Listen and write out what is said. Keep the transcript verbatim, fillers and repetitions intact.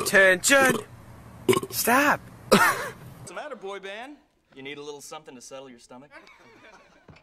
Attention! Stop! What's the matter, boy band? You need a little something to settle your stomach?